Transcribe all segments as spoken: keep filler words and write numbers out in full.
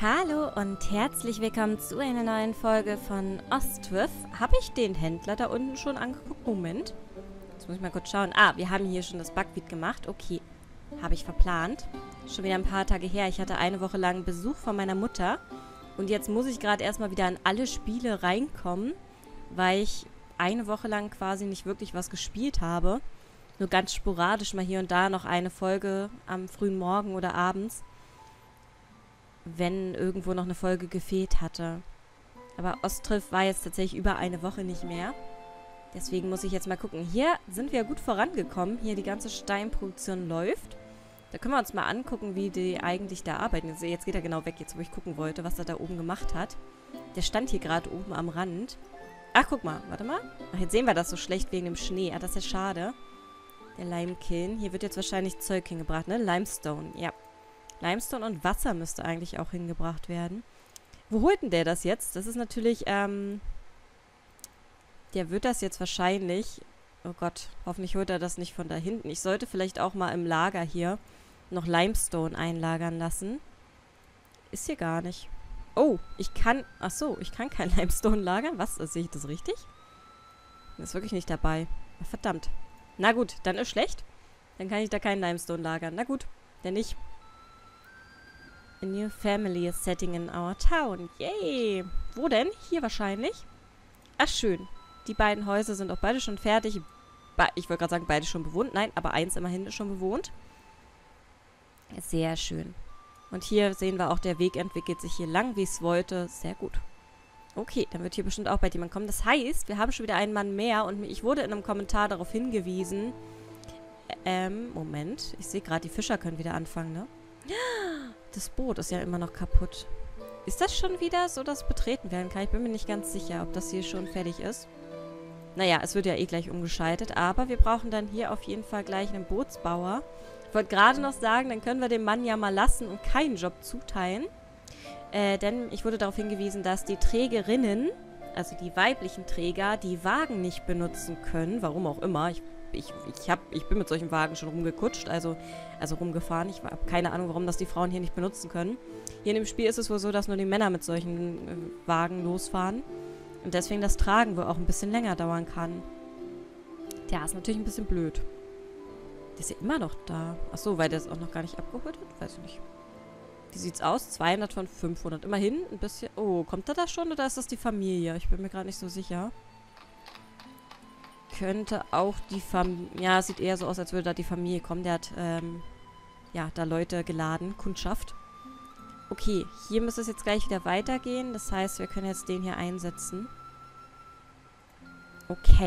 Hallo und herzlich willkommen zu einer neuen Folge von Ostwiff. Habe ich den Händler da unten schon angeguckt? Moment. Jetzt muss ich mal kurz schauen. Ah, wir haben hier schon das Backbeat gemacht. Okay, habe ich verplant. Schon wieder ein paar Tage her. Ich hatte eine Woche lang Besuch von meiner Mutter. Und jetzt muss ich gerade erstmal wieder in alle Spiele reinkommen, weil ich eine Woche lang quasi nicht wirklich was gespielt habe. Nur ganz sporadisch mal hier und da noch eine Folge am frühen Morgen oder abends, wenn irgendwo noch eine Folge gefehlt hatte. Aber Ostriff war jetzt tatsächlich über eine Woche nicht mehr. Deswegen muss ich jetzt mal gucken. Hier sind wir gut vorangekommen. Hier die ganze Steinproduktion läuft. Da können wir uns mal angucken, wie die eigentlich da arbeiten. Jetzt, jetzt geht er genau weg, jetzt wo ich gucken wollte, was er da oben gemacht hat. Der stand hier gerade oben am Rand. Ach, guck mal. Warte mal. Ach, jetzt sehen wir das so schlecht wegen dem Schnee. Ah, das ist ja schade. Der Limekiln. Hier wird jetzt wahrscheinlich Zeug hingebracht, ne? Limestone, ja. Limestone und Wasser müsste eigentlich auch hingebracht werden. Wo holt denn der das jetzt? Das ist natürlich, ähm... der wird das jetzt wahrscheinlich... Oh Gott, hoffentlich holt er das nicht von da hinten. Ich sollte vielleicht auch mal im Lager hier noch Limestone einlagern lassen. Ist hier gar nicht. Oh, ich kann... Ach so, ich kann kein Limestone lagern. Was? Sehe ich das richtig? Das ist wirklich nicht dabei. Verdammt. Na gut, dann ist schlecht. Dann kann ich da keinen Limestone lagern. Na gut, dann nicht. A new family is setting in our town. Yay! Wo denn? Hier wahrscheinlich. Ach, schön. Die beiden Häuser sind auch beide schon fertig. Be ich wollte gerade sagen, beide schon bewohnt. Nein, aber eins immerhin ist schon bewohnt. Sehr schön. Und hier sehen wir auch, der Weg entwickelt sich hier lang, wie es wollte. Sehr gut. Okay, dann wird hier bestimmt auch bald jemand kommen. Das heißt, wir haben schon wieder einen Mann mehr und ich wurde in einem Kommentar darauf hingewiesen. Ähm, Moment. Ich sehe gerade, die Fischer können wieder anfangen, ne? Das Boot ist ja immer noch kaputt. Ist das schon wieder so, dass betreten werden kann? Ich bin mir nicht ganz sicher, ob das hier schon fertig ist. Naja, es wird ja eh gleich umgeschaltet, aber wir brauchen dann hier auf jeden Fall gleich einen Bootsbauer. Ich wollte gerade noch sagen, dann können wir den Mann ja mal lassen und keinen Job zuteilen. Äh, denn ich wurde darauf hingewiesen, dass die Trägerinnen, also die weiblichen Träger, die Wagen nicht benutzen können. Warum auch immer. Ich, ich, ich, hab, ich bin mit solchen Wagen schon rumgekutscht, also, also rumgefahren. Ich habe keine Ahnung, warum das die Frauen hier nicht benutzen können. Hier in dem Spiel ist es wohl so, dass nur die Männer mit solchen äh, Wagen losfahren. Und deswegen das Tragen wohl auch ein bisschen länger dauern kann. Der ist natürlich ein bisschen blöd. Der ist ja immer noch da. Achso, weil der es auch noch gar nicht abgeholt hat? Weiß ich nicht. Wie sieht's aus? zweihundert von fünfhundert. Immerhin ein bisschen... Oh, kommt er da schon oder ist das die Familie? Ich bin mir gerade nicht so sicher. Könnte auch die Familie... Ja, sieht eher so aus, als würde da die Familie kommen. Der hat, ähm... ja, da Leute geladen. Kundschaft. Okay, hier müsste es jetzt gleich wieder weitergehen. Das heißt, wir können jetzt den hier einsetzen. Okay.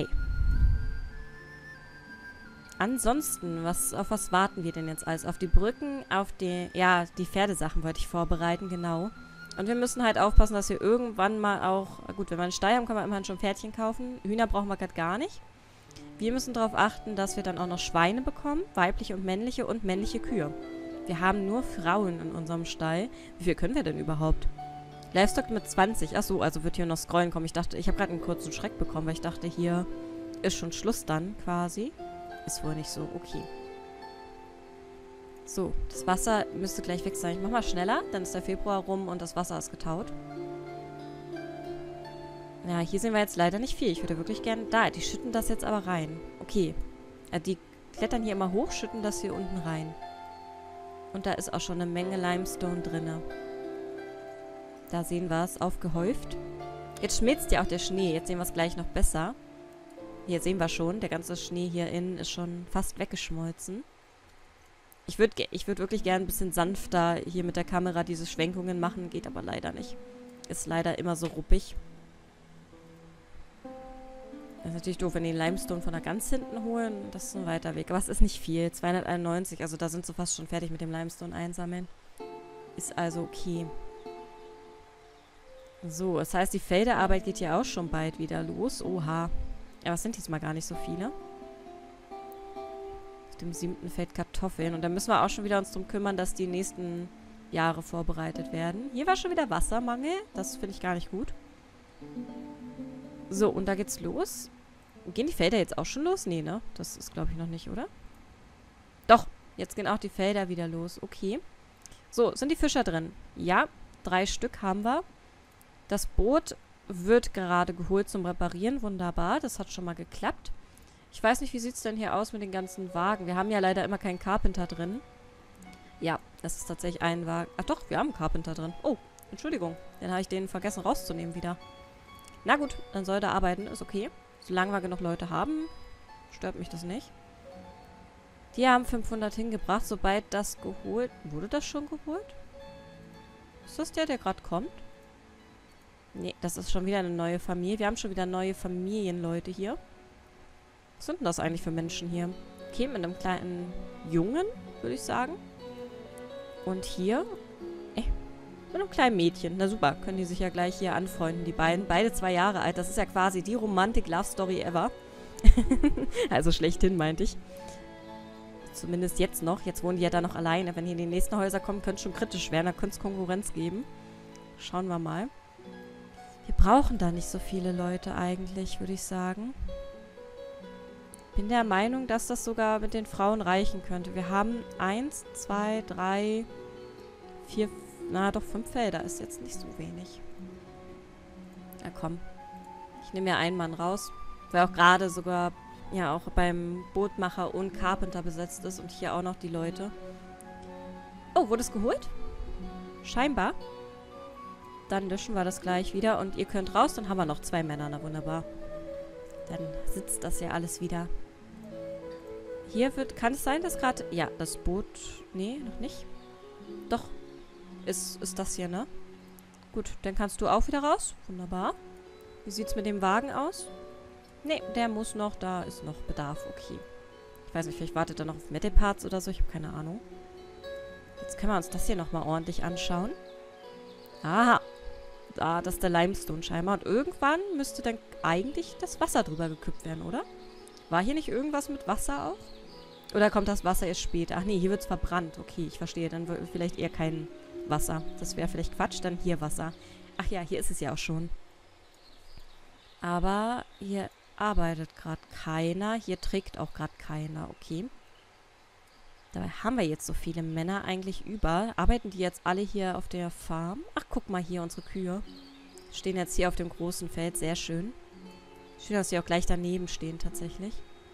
Ansonsten, was, auf was warten wir denn jetzt alles? Auf die Brücken, auf die, ja, die Pferdesachen wollte ich vorbereiten, genau. Und wir müssen halt aufpassen, dass wir irgendwann mal auch, gut, wenn wir einen Stall haben, können wir immerhin schon Pferdchen kaufen. Hühner brauchen wir gerade gar nicht. Wir müssen darauf achten, dass wir dann auch noch Schweine bekommen, weibliche und männliche und männliche Kühe. Wir haben nur Frauen in unserem Stall. Wie viel können wir denn überhaupt? Livestock mit zwanzig. Achso, also wird hier noch Scrollen kommen. Ich dachte, ich habe gerade einen kurzen Schreck bekommen, weil ich dachte, hier ist schon Schluss dann quasi. Ist wohl nicht so. Okay. So, das Wasser müsste gleich weg sein. Ich mach mal schneller, dann ist der Februar rum und das Wasser ist getaut. Ja, hier sehen wir jetzt leider nicht viel. Ich würde wirklich gerne... Da, die schütten das jetzt aber rein. Okay. Äh, die klettern hier immer hoch, schütten das hier unten rein. Und da ist auch schon eine Menge Limestone drin. Da sehen wir es, aufgehäuft. Jetzt schmilzt ja auch der Schnee. Jetzt sehen wir es gleich noch besser. Hier sehen wir schon, der ganze Schnee hier innen ist schon fast weggeschmolzen. Ich würde ich würd wirklich gerne ein bisschen sanfter hier mit der Kamera diese Schwenkungen machen, geht aber leider nicht. Ist leider immer so ruppig. Das ist natürlich doof, wenn die den Limestone von da ganz hinten holen. Das ist ein weiter Weg. Aber es ist nicht viel. zweihunderteinundneunzig, also da sind sie fast schon fertig mit dem Limestone einsammeln. Ist also okay. So, das heißt, die Felderarbeit geht hier auch schon bald wieder los. Oha. Ja, was sind diesmal gar nicht so viele? Auf dem siebten Feld Kartoffeln. Und da müssen wir auch schon wieder uns darum kümmern, dass die nächsten Jahre vorbereitet werden. Hier war schon wieder Wassermangel. Das finde ich gar nicht gut. So, und da geht's los. Gehen die Felder jetzt auch schon los? Nee, ne? Das ist, glaube ich, noch nicht, oder? Doch, jetzt gehen auch die Felder wieder los. Okay. So, sind die Fischer drin? Ja, Drei Stück haben wir. Das Boot wird gerade geholt zum Reparieren. Wunderbar, das hat schon mal geklappt. Ich weiß nicht, wie sieht es denn hier aus mit den ganzen Wagen? Wir haben ja leider immer keinen Carpenter drin. Ja, das ist tatsächlich ein Wagen. Ach doch, wir haben einen Carpenter drin. Oh, Entschuldigung. Dann habe ich den vergessen rauszunehmen wieder. Na gut, dann soll er arbeiten. Ist okay. Solange wir genug Leute haben, stört mich das nicht. Die haben fünfhundert hingebracht, sobald das geholt... Wurde das schon geholt? Ist das der, der gerade kommt? Nee, das ist schon wieder eine neue Familie. Wir haben schon wieder neue Familienleute hier. Was sind denn das eigentlich für Menschen hier? Okay, mit einem kleinen Jungen, würde ich sagen. Und hier... Äh, mit einem kleinen Mädchen. Na super, können die sich ja gleich hier anfreunden, die beiden. Beide zwei Jahre alt. Das ist ja quasi die Romantik-Love-Story ever. Also schlechthin, meinte ich. Zumindest jetzt noch. Jetzt wohnen die ja da noch alleine. Wenn hier in die nächsten Häuser kommen, könnte es schon kritisch werden. Da könnte es Konkurrenz geben. Schauen wir mal. Wir brauchen da nicht so viele Leute eigentlich, würde ich sagen. Bin der Meinung, dass das sogar mit den Frauen reichen könnte. Wir haben eins, zwei, drei, vier, na doch fünf Felder. Ist jetzt nicht so wenig. Na komm. Ich nehme ja einen Mann raus. Weil auch gerade sogar... ja auch beim Bootmacher und Carpenter besetzt ist und hier auch noch die Leute. Oh, wurde es geholt? Scheinbar. Dann löschen wir das gleich wieder und ihr könnt raus, dann haben wir noch zwei Männer, na wunderbar. Dann sitzt das ja alles wieder. Hier wird, kann es sein, dass gerade, ja, das Boot, nee, noch nicht. Doch, ist, ist das hier, ne? Gut, dann kannst du auch wieder raus, wunderbar. Wie sieht's mit dem Wagen aus? Nee, der muss noch, da ist noch Bedarf, okay. Ich weiß nicht, vielleicht wartet er noch auf Metal Parts oder so, ich habe keine Ahnung. Jetzt können wir uns das hier nochmal ordentlich anschauen. Aha, da, das ist der Limestone scheinbar. Und irgendwann müsste dann eigentlich das Wasser drüber gekippt werden, oder? War hier nicht irgendwas mit Wasser auch? Oder kommt das Wasser erst später? Ach nee, hier wird es verbrannt, okay, ich verstehe. Dann wird vielleicht eher kein Wasser. Das wäre vielleicht Quatsch, dann hier Wasser. Ach ja, hier ist es ja auch schon. Aber hier... arbeitet gerade keiner. Hier trägt auch gerade keiner. Okay. Dabei haben wir jetzt so viele Männer eigentlich über. Arbeiten die jetzt alle hier auf der Farm? Ach, guck mal hier, unsere Kühe. Stehen jetzt hier auf dem großen Feld. Sehr schön. Schön, dass sie auch gleich daneben stehen, tatsächlich.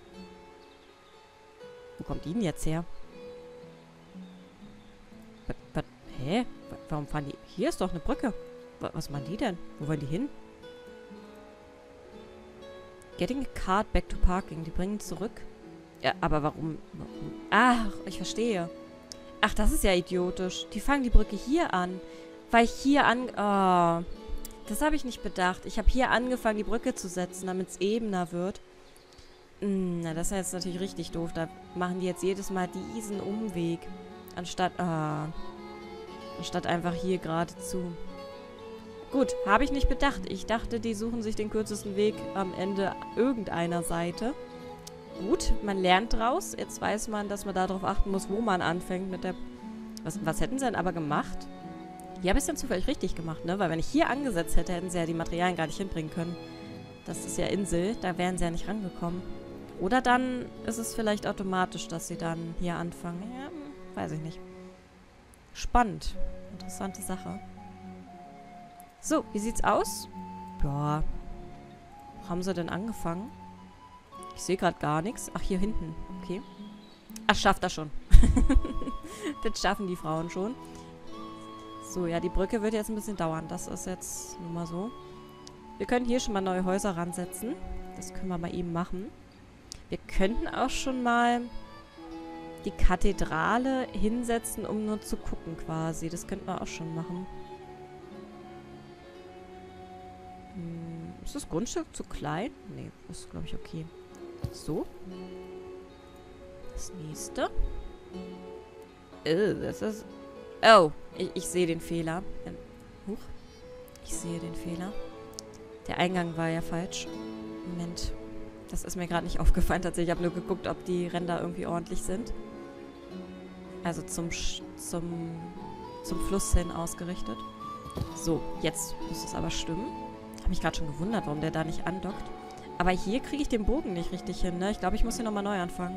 Wo kommt die denn jetzt her? Was, was, hä? Warum fahren die... Hier ist doch eine Brücke. Was machen die denn? Wo wollen die hin? Getting a cart back to parking. Die bringen zurück. Ja, aber warum? warum? Ach, ich verstehe. Ach, das ist ja idiotisch. Die fangen die Brücke hier an. Weil ich hier an... Oh, das habe ich nicht bedacht. Ich habe hier angefangen, die Brücke zu setzen, damit es ebener wird. Hm, na, das ist jetzt natürlich richtig doof. Da machen die jetzt jedes Mal diesen Umweg. Anstatt... Ah, anstatt einfach hier geradezu... Gut, habe ich nicht bedacht. Ich dachte, die suchen sich den kürzesten Weg am Ende irgendeiner Seite. Gut, man lernt draus. Jetzt weiß man, dass man darauf achten muss, wo man anfängt mit der... Was, was hätten sie denn aber gemacht? Hier habe ich es dann zufällig richtig gemacht, ne? Weil wenn ich hier angesetzt hätte, hätten sie ja die Materialien gar nicht hinbringen können. Das ist ja Insel, da wären sie ja nicht rangekommen. Oder dann ist es vielleicht automatisch, dass sie dann hier anfangen. Ja, weiß ich nicht. Spannend. Interessante Sache. So, wie sieht's aus? Ja. Wo haben sie denn angefangen? Ich sehe gerade gar nichts. Ach, hier hinten. Okay. Ach, schafft das schon. Das schaffen die Frauen schon. So, ja, die Brücke wird jetzt ein bisschen dauern. Das ist jetzt nun mal so. Wir können hier schon mal neue Häuser ransetzen. Das können wir mal eben machen. Wir könnten auch schon mal die Kathedrale hinsetzen, um nur zu gucken quasi. Das könnten wir auch schon machen. Hm, ist das Grundstück zu klein? Nee, das ist, glaube ich, okay. So. Das nächste. Oh, das ist... Oh, ich, ich sehe den Fehler. Huch. Ich sehe den Fehler. Der Eingang war ja falsch. Moment. Das ist mir gerade nicht aufgefallen tatsächlich. Ich habe nur geguckt, ob die Ränder irgendwie ordentlich sind. Also zum, zum, zum Fluss hin ausgerichtet. So, jetzt muss es aber stimmen. Habe mich gerade schon gewundert, warum der da nicht andockt. Aber hier kriege ich den Bogen nicht richtig hin, ne? Ich glaube, ich muss hier nochmal neu anfangen.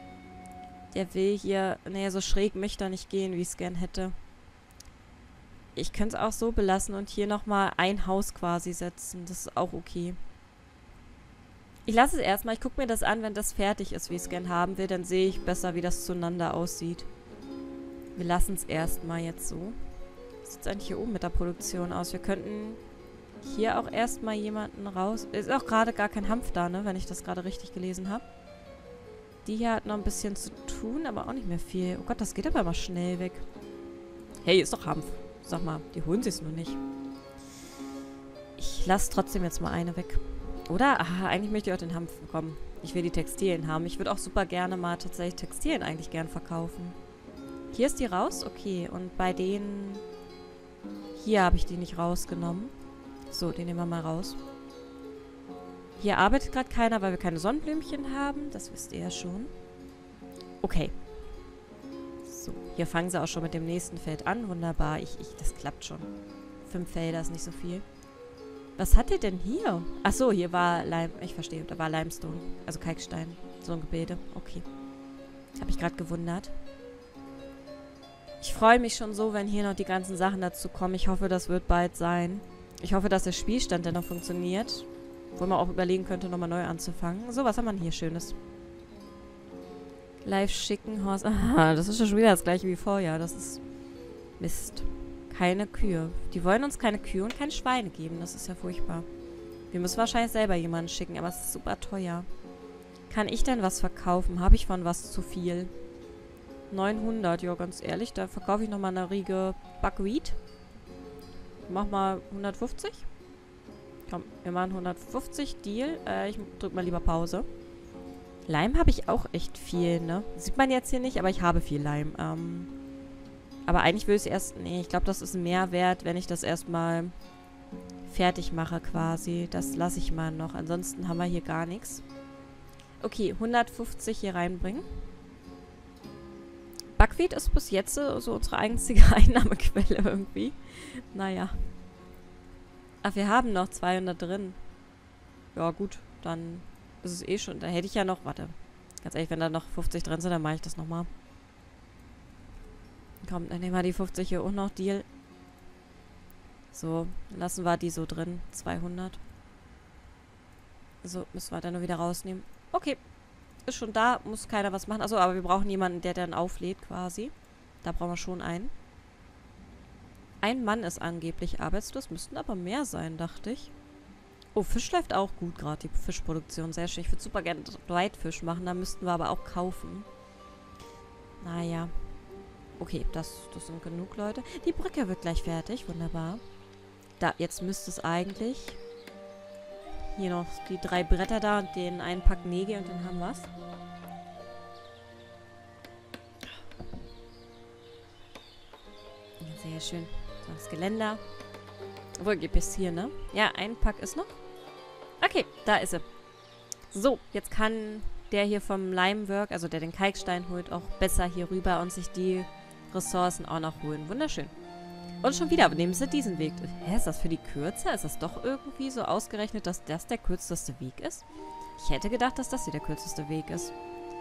Der will hier... Nee, so schräg möchte er nicht gehen, wie ich es gern hätte. Ich könnte es auch so belassen und hier nochmal ein Haus quasi setzen. Das ist auch okay. Ich lasse es erstmal. Ich gucke mir das an, wenn das fertig ist, wie ich es gern haben will. Dann sehe ich besser, wie das zueinander aussieht. Wir lassen es erstmal jetzt so. Wie sieht es eigentlich hier oben mit der Produktion aus? Wir könnten hier auch erstmal jemanden raus... Ist auch gerade gar kein Hanf da, ne? Wenn ich das gerade richtig gelesen habe. Die hier hat noch ein bisschen zu tun, aber auch nicht mehr viel. Oh Gott, das geht aber mal schnell weg. Hey, ist doch Hanf. Sag mal, die holen sie es nur nicht. Ich lasse trotzdem jetzt mal eine weg. Oder? Ah, eigentlich möchte ich auch den Hanf bekommen. Ich will die Textilien haben. Ich würde auch super gerne mal tatsächlich Textilien eigentlich gern verkaufen. Hier ist die raus? Okay. Und bei denen... Hier habe ich die nicht rausgenommen. So, den nehmen wir mal raus. Hier arbeitet gerade keiner, weil wir keine Sonnenblümchen haben. Das wisst ihr ja schon. Okay. So, hier fangen sie auch schon mit dem nächsten Feld an. Wunderbar. Ich, ich, das klappt schon. Fünf Felder ist nicht so viel. Was hat ihr denn hier? Achso, hier war Leim... Ich verstehe, da war Limestone. Also Kalkstein. So ein Gebilde. Okay. Habe ich gerade gewundert. Ich freue mich schon so, wenn hier noch die ganzen Sachen dazu kommen. Ich hoffe, das wird bald sein. Ich hoffe, dass der Spielstand dann noch funktioniert. Wo man auch überlegen könnte, nochmal neu anzufangen. So, was haben wir denn hier Schönes? Live schicken Horse. Aha, das ist ja schon wieder das gleiche wie vorher. Das ist Mist. Keine Kühe. Die wollen uns keine Kühe und keine Schweine geben. Das ist ja furchtbar. Wir müssen wahrscheinlich selber jemanden schicken, aber es ist super teuer. Kann ich denn was verkaufen? Habe ich von was zu viel? neunhundert, ja, ganz ehrlich. Da verkaufe ich nochmal eine Riege Buckwheat. Mach mal hundertfünfzig. Komm, wir machen hundertfünfzig. Deal. Äh, ich drück mal lieber Pause. Leim habe ich auch echt viel, ne? Sieht man jetzt hier nicht, aber ich habe viel Leim. Ähm... Aber eigentlich will ich es erst... Nee, ich glaube, das ist ein Mehrwert, wenn ich das erstmal fertig mache quasi. Das lasse ich mal noch. Ansonsten haben wir hier gar nichts. Okay, hundertfünfzig hier reinbringen. Buckwheat ist bis jetzt so unsere einzige Einnahmequelle irgendwie. Naja. Ach, wir haben noch zweihundert drin. Ja gut, dann ist es eh schon... Da hätte ich ja noch... Warte. Ganz ehrlich, wenn da noch fünfzig drin sind, dann mache ich das nochmal. Komm, dann nehmen wir die fünfzig hier auch noch. Deal. So, dann lassen wir die so drin. zweihundert. So, müssen wir dann nur wieder rausnehmen. Okay. Ist schon da. Muss keiner was machen. Achso, aber wir brauchen jemanden, der dann auflädt quasi. Da brauchen wir schon einen. Ein Mann ist angeblich arbeitslos. Müssten aber mehr sein, dachte ich. Oh, Fisch läuft auch gut gerade. Die Fischproduktion. Sehr schön. Ich würde super gerne Weitfisch machen. Da müssten wir aber auch kaufen. Naja. Okay, das, das sind genug Leute. Die Brücke wird gleich fertig. Wunderbar. Da, jetzt müsste es eigentlich... Hier noch die drei Bretter da und den einen Pack Nägel und dann haben wir es. Sehr schön. So, das Geländer. Obwohl, gibt es hier, ne? Ja, ein Pack ist noch. Okay, da ist sie. So, jetzt kann der hier vom Limework, also der den Kalkstein holt, auch besser hier rüber und sich die Ressourcen auch noch holen. Wunderschön. Und schon wieder nehmen sie diesen Weg. Hä, ist das für die Kürze? Ist das doch irgendwie so ausgerechnet, dass das der kürzeste Weg ist? Ich hätte gedacht, dass das hier der kürzeste Weg ist.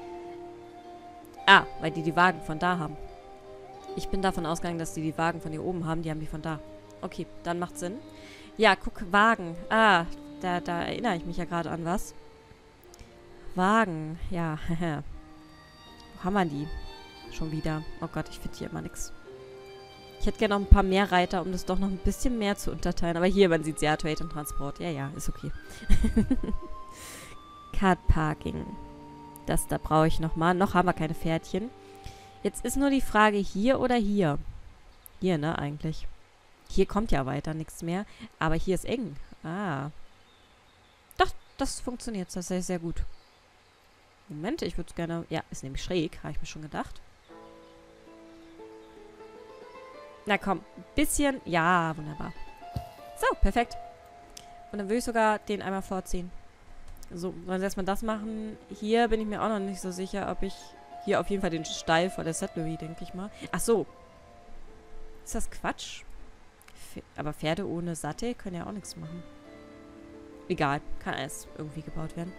Ah, weil die die Wagen von da haben. Ich bin davon ausgegangen, dass die die Wagen von hier oben haben. Die haben die von da. Okay, dann macht Sinn. Ja, guck, Wagen. Ah, da, da erinnere ich mich ja gerade an was. Wagen, ja. Wo haben wir die? Schon wieder. Oh Gott, ich finde hier immer nichts. Ich hätte gerne noch ein paar mehr Reiter, um das doch noch ein bisschen mehr zu unterteilen. Aber hier, man sieht ja, Trade und Transport. Ja, ja, ist okay. Card Parking. Das, da brauche ich nochmal. Noch haben wir keine Pferdchen. Jetzt ist nur die Frage, hier oder hier? Hier, ne, eigentlich. Hier kommt ja weiter nichts mehr. Aber hier ist eng. Ah. Doch, das funktioniert tatsächlich sehr gut. Moment, ich würde es gerne... Ja, ist nämlich schräg, habe ich mir schon gedacht. Na komm, ein bisschen... Ja, wunderbar. So, perfekt. Und dann würde ich sogar den einmal vorziehen. So, wollen wir erstmal das machen. Hier bin ich mir auch noch nicht so sicher, ob ich... Hier auf jeden Fall den Stall vor der Settlery, denke ich mal. Ach so. Ist das Quatsch? F- Aber Pferde ohne Sattel können ja auch nichts machen. Egal, kann alles irgendwie gebaut werden.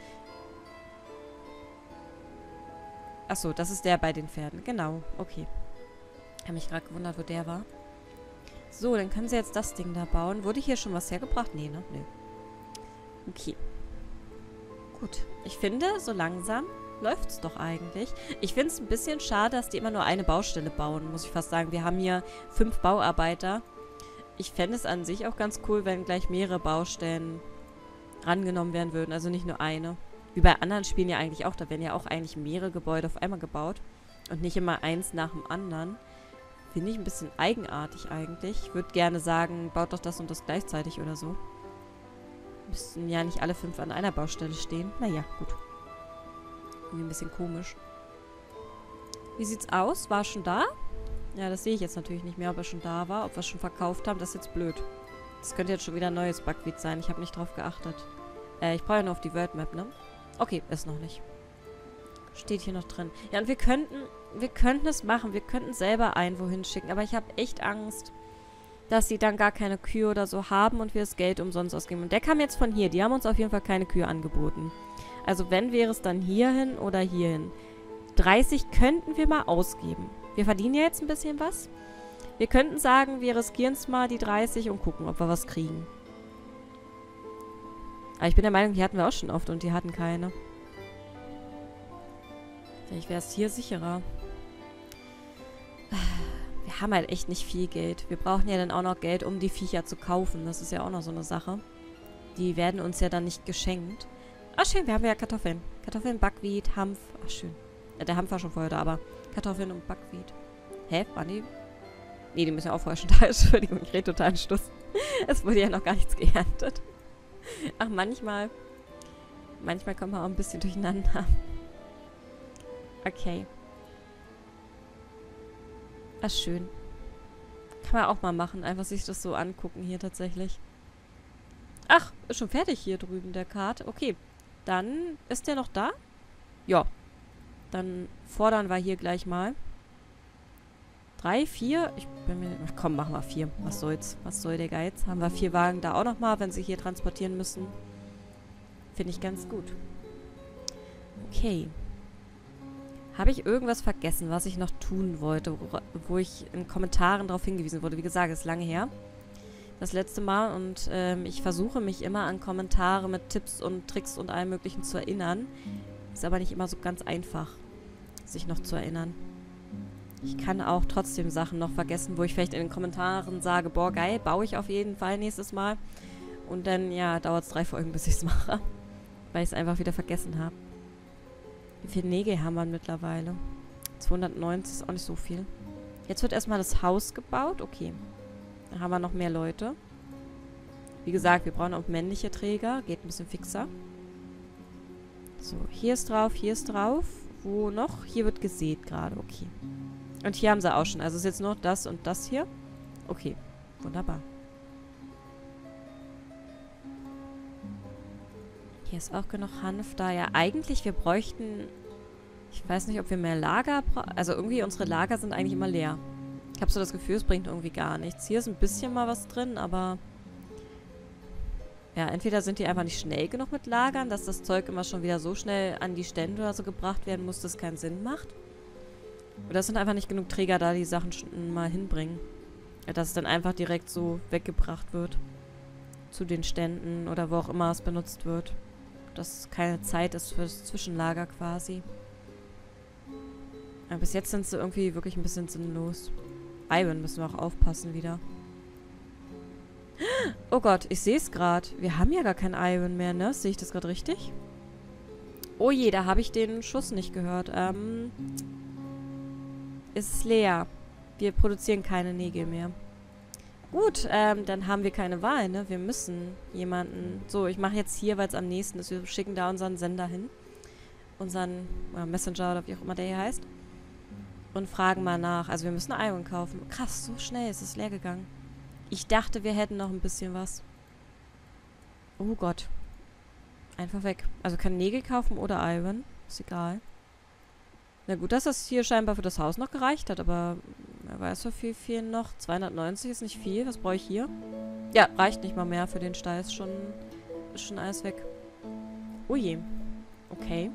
Ach so, das ist der bei den Pferden. Genau, okay. Ich habe mich gerade gewundert, wo der war. So, dann können sie jetzt das Ding da bauen. Wurde hier schon was hergebracht? Nee, ne? Nee. Okay. Gut. Ich finde, so langsam läuft es doch eigentlich. Ich finde es ein bisschen schade, dass die immer nur eine Baustelle bauen, muss ich fast sagen. Wir haben hier fünf Bauarbeiter. Ich fände es an sich auch ganz cool, wenn gleich mehrere Baustellen rangenommen werden würden. Also nicht nur eine. Wie bei anderen Spielen ja eigentlich auch. Da werden ja auch eigentlich mehrere Gebäude auf einmal gebaut. Und nicht immer eins nach dem anderen. Finde ich ein bisschen eigenartig eigentlich. Ich würde gerne sagen, baut doch das und das gleichzeitig oder so. Müssten ja nicht alle fünf an einer Baustelle stehen. Naja, gut. Irgendwie ein bisschen komisch. Wie sieht's aus? War er schon da? Ja, das sehe ich jetzt natürlich nicht mehr, ob er schon da war. Ob wir es schon verkauft haben, das ist jetzt blöd. Das könnte jetzt schon wieder ein neues Buckwheat sein. Ich habe nicht drauf geachtet. Äh, ich brauche ja nur auf die World Map, ne? Okay, ist noch nicht. Steht hier noch drin. Ja, und wir könnten, wir könnten es machen. Wir könnten selber ein wohin schicken. Aber ich habe echt Angst, dass sie dann gar keine Kühe oder so haben und wir das Geld umsonst ausgeben. Und der kam jetzt von hier. Die haben uns auf jeden Fall keine Kühe angeboten. Also wenn, wäre es dann hierhin oder hierhin. dreißig könnten wir mal ausgeben. Wir verdienen ja jetzt ein bisschen was. Wir könnten sagen, wir riskieren es mal die dreißig und gucken, ob wir was kriegen. Aber ich bin der Meinung, die hatten wir auch schon oft und die hatten keine. Vielleicht wäre es hier sicherer. Wir haben halt echt nicht viel Geld. Wir brauchen ja dann auch noch Geld, um die Viecher zu kaufen. Das ist ja auch noch so eine Sache. Die werden uns ja dann nicht geschenkt. Ah, schön, wir haben ja Kartoffeln. Kartoffeln, Buckwheat, Hanf. Ach, schön. Ja, der Hanf war schon vorher da, aber Kartoffeln und Buckwheat. Hä? Waren die? Nee, die müssen ja auch vorher schon da. Entschuldigung, ich rede total in Stuss. Es wurde ja noch gar nichts geerntet. Ach, manchmal... Manchmal kommt man auch ein bisschen durcheinander. Okay. Ach, schön. Kann man auch mal machen. Einfach sich das so angucken hier tatsächlich. Ach, ist schon fertig hier drüben, der Kart. Okay. Dann ist der noch da? Ja. Dann fordern wir hier gleich mal. Drei, vier? Ich bin mir... Ach, komm, machen wir vier. Was soll's? Was soll der Geiz? Haben wir vier Wagen da auch nochmal, wenn sie hier transportieren müssen. Finde ich ganz gut. Okay. Habe ich irgendwas vergessen, was ich noch tun wollte, wo, wo ich in Kommentaren darauf hingewiesen wurde? Wie gesagt, ist lange her. Das letzte Mal. Und ähm, ich versuche mich immer an Kommentare mit Tipps und Tricks und allem Möglichen zu erinnern. Ist aber nicht immer so ganz einfach, sich noch zu erinnern. Ich kann auch trotzdem Sachen noch vergessen, wo ich vielleicht in den Kommentaren sage, boah, geil, baue ich auf jeden Fall nächstes Mal. Und dann, ja, dauert es drei Folgen, bis ich es mache. Weil ich es einfach wieder vergessen habe. Wie viele Nägel haben wir mittlerweile? zweihundertneunzig ist auch nicht so viel. Jetzt wird erstmal das Haus gebaut. Okay. Dann haben wir noch mehr Leute. Wie gesagt, wir brauchen auch männliche Träger. Geht ein bisschen fixer. So, hier ist drauf, hier ist drauf. Wo noch? Hier wird gesät gerade. Okay. Und hier haben sie auch schon. Also ist jetzt nur das und das hier. Okay. Wunderbar. Hier ist auch genug Hanf da. Ja, eigentlich, wir bräuchten... Ich weiß nicht, ob wir mehr Lager brauchen. Also irgendwie, unsere Lager sind eigentlich immer leer. Ich habe so das Gefühl, es bringt irgendwie gar nichts. Hier ist ein bisschen mal was drin, aber... Ja, entweder sind die einfach nicht schnell genug mit Lagern, dass das Zeug immer schon wieder so schnell an die Stände oder so gebracht werden muss, dass es keinen Sinn macht. Oder es sind einfach nicht genug Träger da, die Sachen schon mal hinbringen. Ja, dass es dann einfach direkt so weggebracht wird. Zu den Ständen oder wo auch immer es benutzt wird. Dass keine Zeit ist für das Zwischenlager quasi. Aber bis jetzt sind sie irgendwie wirklich ein bisschen sinnlos. Iron müssen wir auch aufpassen wieder. Oh Gott, ich sehe es gerade. Wir haben ja gar kein Iron mehr, ne? Sehe ich das gerade richtig? Oh je, da habe ich den Schuss nicht gehört. Ähm... Ist leer. Wir produzieren keine Nägel mehr. Gut, ähm, dann haben wir keine Wahl, ne? Wir müssen jemanden... So, ich mache jetzt hier, weil es am nächsten ist. Wir schicken da unseren Sender hin. Unseren äh, Messenger oder wie auch immer der hier heißt. Und fragen mal nach. Also wir müssen Iron kaufen. Krass, so schnell ist es leer gegangen. Ich dachte, wir hätten noch ein bisschen was. Oh Gott. Einfach weg. Also kann Nägel kaufen oder Iron. Ist egal. Na gut, dass das hier scheinbar für das Haus noch gereicht hat, aber wer weiß, wie viel fehlen noch. zweihundertneunzig ist nicht viel. Was brauche ich hier? Ja, reicht nicht mal mehr für den Stall. Ist schon, ist schon alles weg. Oh je. Okay.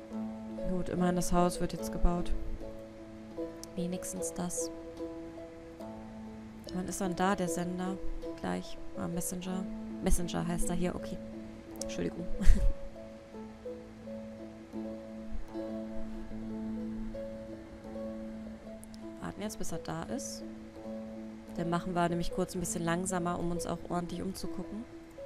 Gut, immerhin das Haus wird jetzt gebaut. Wenigstens das. Wann ist dann da der Sender? Gleich. Ah, Messenger. Messenger heißt er hier, okay. Entschuldigung. Warten jetzt, bis er da ist. Dann machen wir nämlich kurz ein bisschen langsamer, um uns auch ordentlich umzugucken.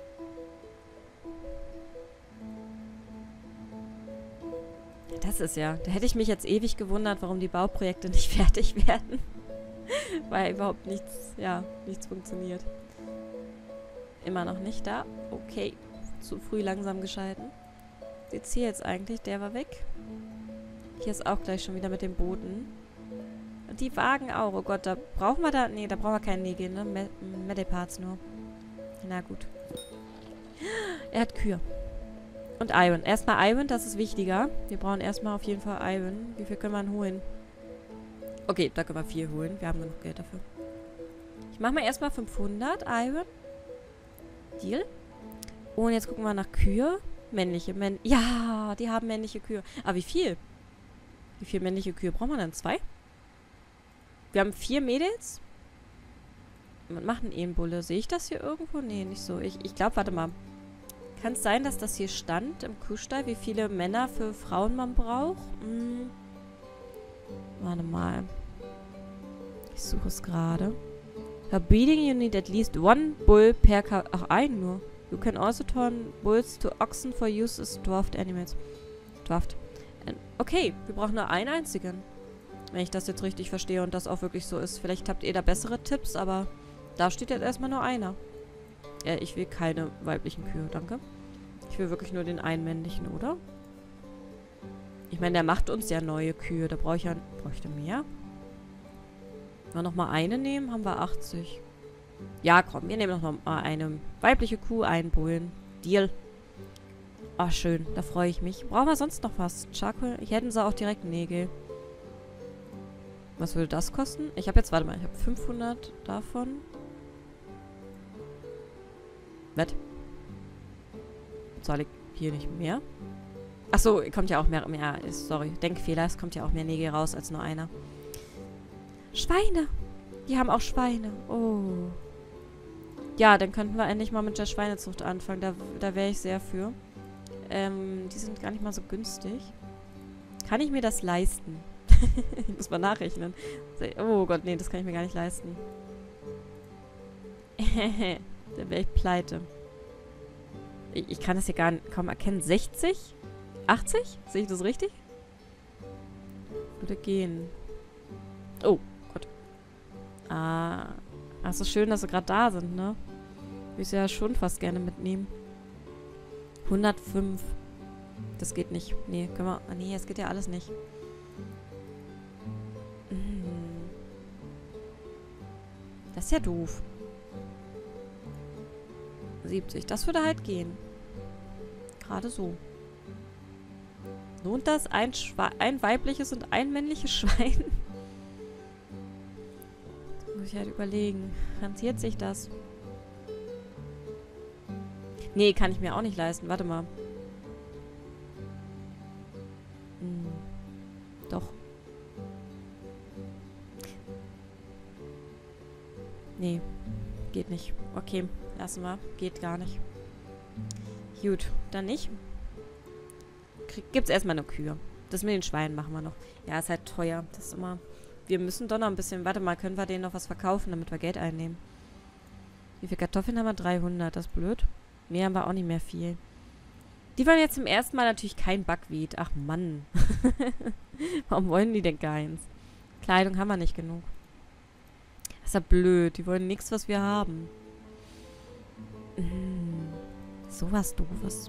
Das ist ja... Da hätte ich mich jetzt ewig gewundert, warum die Bauprojekte nicht fertig werden. Weil überhaupt nichts, ja, nichts funktioniert. Immer noch nicht da. Okay. Zu früh langsam geschalten. Sieht's hier jetzt eigentlich? Der war weg. Hier ist auch gleich schon wieder mit den Booten. Und die Wagen auch. Oh Gott, da brauchen wir da... Nee, da brauchen wir keinen Nägel, ne? Me Medeparts nur. Na gut. Er hat Kühe. Und Iron. Erstmal Iron, das ist wichtiger. Wir brauchen erstmal auf jeden Fall Iron. Wie viel können wir denn holen? Okay, da können wir vier holen. Wir haben genug Geld dafür. Ich mache mal erstmal fünfhundert Iron. Deal. Und jetzt gucken wir nach Kühe. Männliche. Männ ja, die haben männliche Kühe. Aber wie viel? Wie viele männliche Kühe brauchen wir denn? Zwei? Wir haben vier Mädels. Was macht ein Ehenbulle? Sehe ich das hier irgendwo? Nee, nicht so. Ich, ich glaube, warte mal. Kann es sein, dass das hier stand im Kuhstall, wie viele Männer für Frauen man braucht? Hm. Warte mal. Ich suche es gerade. For breeding you need at least one bull per cow. Ach, einen nur. You can also turn bulls to oxen for use as dwarfed animals. Dwarfed. Okay, wir brauchen nur einen einzigen. Wenn ich das jetzt richtig verstehe und das auch wirklich so ist. Vielleicht habt ihr da bessere Tipps, aber da steht jetzt erstmal nur einer. Äh, ich will keine weiblichen Kühe, danke. Ich will wirklich nur den einen männlichen, oder? Ich meine, der macht uns ja neue Kühe. Da brauche ich ja... Bräuchte mehr? Wenn wir nochmal eine nehmen, haben wir achtzig. Ja, komm, wir nehmen noch mal eine weibliche Kuh, einen Bullen. Deal. Ah, schön. Da freue ich mich. Brauchen wir sonst noch was? Charcoal? Ich hätten sie auch direkt Nägel. Was würde das kosten? Ich habe jetzt, warte mal, ich habe fünfhundert davon. Wett. Zahle ich hier nicht mehr? Achso, kommt ja auch mehr, mehr, sorry, Denkfehler, es kommt ja auch mehr Nägel raus als nur einer. Schweine! Die haben auch Schweine. Oh. Ja, dann könnten wir endlich mal mit der Schweinezucht anfangen. Da, da wäre ich sehr für. Ähm, die sind gar nicht mal so günstig. Kann ich mir das leisten? Ich muss mal nachrechnen. Oh Gott, nee, das kann ich mir gar nicht leisten. Da wäre ich pleite. Ich, ich kann das hier gar nicht kaum erkennen. sechzig? achtzig? Sehe ich das richtig? Würde gehen. Oh, Gott. Ah. Ach, so schön, dass sie gerade da sind, ne? Würde ich sie ja schon fast gerne mitnehmen. hundertfünf. Das geht nicht. Nee, können wir... Ah, nee, das geht ja alles nicht. Das ist ja doof. siebzig. Das würde halt gehen. Gerade so. Lohnt das? Ein, Schwe ein weibliches und ein männliches Schwein? Das muss ich halt überlegen. Rentiert sich das? Nee, kann ich mir auch nicht leisten. Warte mal. Hm. Doch. Nee. Geht nicht. Okay. Lassen wir. Geht gar nicht. Gut. Dann nicht. Gibt's erstmal eine Kühe. Das mit den Schweinen machen wir noch. Ja, ist halt teuer. Das ist immer... Wir müssen doch noch ein bisschen... Warte mal, können wir denen noch was verkaufen, damit wir Geld einnehmen? Wie viele Kartoffeln haben wir? dreihundert. Das ist blöd. Mehr haben wir auch nicht mehr viel. Die waren jetzt zum ersten Mal natürlich kein Buckwheat. Ach Mann. Warum wollen die denn keins? Kleidung haben wir nicht genug. Das ist ja blöd. Die wollen nichts, was wir haben. Hm. Sowas Doofes.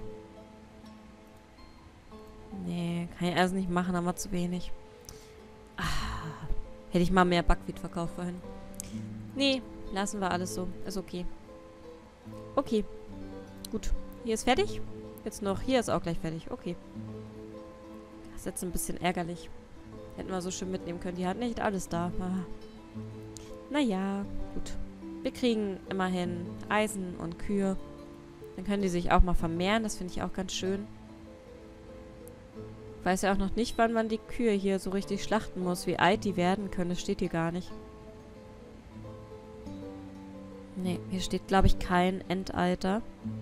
Nee, kann ich also nicht machen, haben wir zu wenig. Ah, hätte ich mal mehr Buckwheat verkauft vorhin. Nee, lassen wir alles so. Ist okay. Okay. Gut. Hier ist fertig. Jetzt noch. Hier ist auch gleich fertig. Okay. Das ist jetzt ein bisschen ärgerlich. Hätten wir so schön mitnehmen können. Die hat nicht alles da. Ah. Naja, gut. Wir kriegen immerhin Eisen und Kühe. Dann können die sich auch mal vermehren. Das finde ich auch ganz schön. Ich weiß ja auch noch nicht, wann man die Kühe hier so richtig schlachten muss. Wie alt die werden können, das steht hier gar nicht. Nee, hier steht, glaube ich, kein Endalter.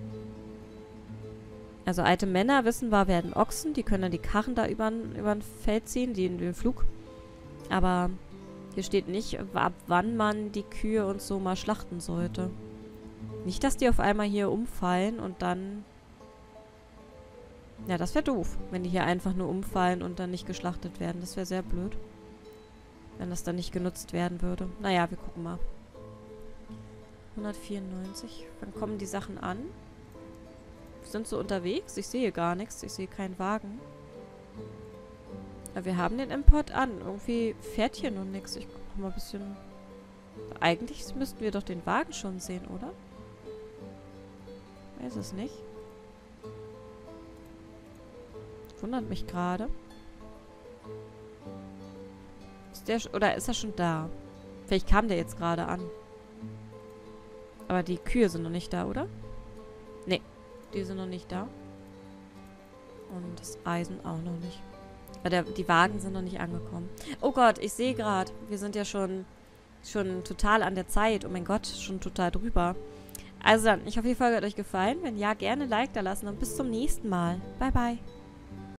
Also alte Männer, wissen wir, werden Ochsen. Die können dann die Karren da über ein Feld ziehen, die in den Flug. Aber hier steht nicht, ab wann man die Kühe und so mal schlachten sollte. Nicht, dass die auf einmal hier umfallen und dann... Ja, das wäre doof, wenn die hier einfach nur umfallen und dann nicht geschlachtet werden. Das wäre sehr blöd. Wenn das dann nicht genutzt werden würde. Naja, wir gucken mal. hundertvierundneunzig. Wann kommen die Sachen an? Wir sind so unterwegs. Ich sehe gar nichts. Ich sehe keinen Wagen. Aber wir haben den Import an. Irgendwie fährt hier noch nichts. Ich gucke mal ein bisschen... Eigentlich müssten wir doch den Wagen schon sehen, oder? Weiß es nicht. Wundert mich gerade. Ist der... Oder ist er schon da? Vielleicht kam der jetzt gerade an. Aber die Kühe sind noch nicht da, oder? Nee, die sind noch nicht da. Und das Eisen auch noch nicht. Aber der, die Wagen sind noch nicht angekommen. Oh Gott, ich sehe gerade, wir sind ja schon, schon total an der Zeit. Oh mein Gott, schon total drüber. Also dann, ich hoffe, die Folge hat euch gefallen. Wenn ja, gerne ein Like da lassen und bis zum nächsten Mal. Bye, bye.